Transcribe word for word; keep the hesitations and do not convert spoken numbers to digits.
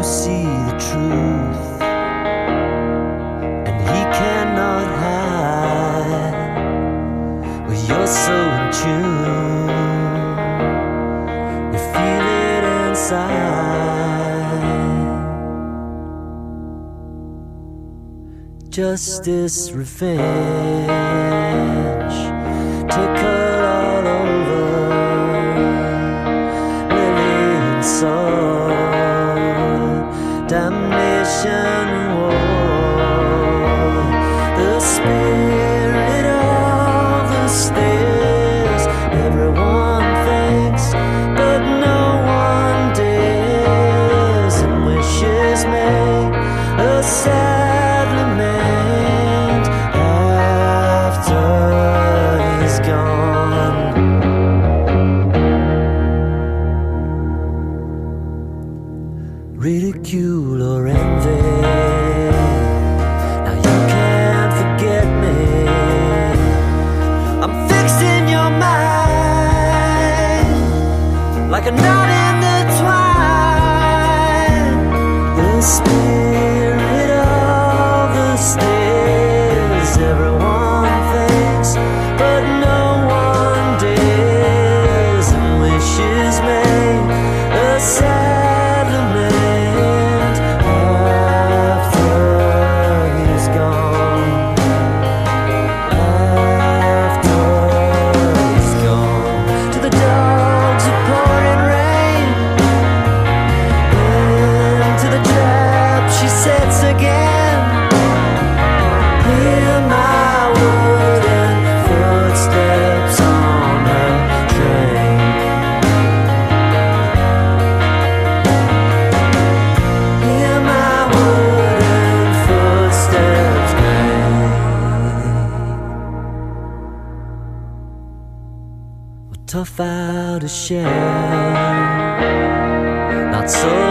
see the truth, and he cannot hide. Well, you're so in tune, you feel it inside. Justice, revenge, tickle all over, lily and sword, damnation and war. The spirit of the stairs, everyone thinks, but no one dares, and wishes make a sad lament after he's gone. Ridicule or envy, now you can't forget me. I'm fixed in your mind, like a knot in the twine. The spirit of the stairs, everyone thinks, but no one dares, and wishes make a sad lament after he's gone. After he's gone. To the dogs who pour in rain, into the trap she sets again. Hear my wooden footsteps on her train. Hear my wooden footsteps train. Well, tough out a shell, not so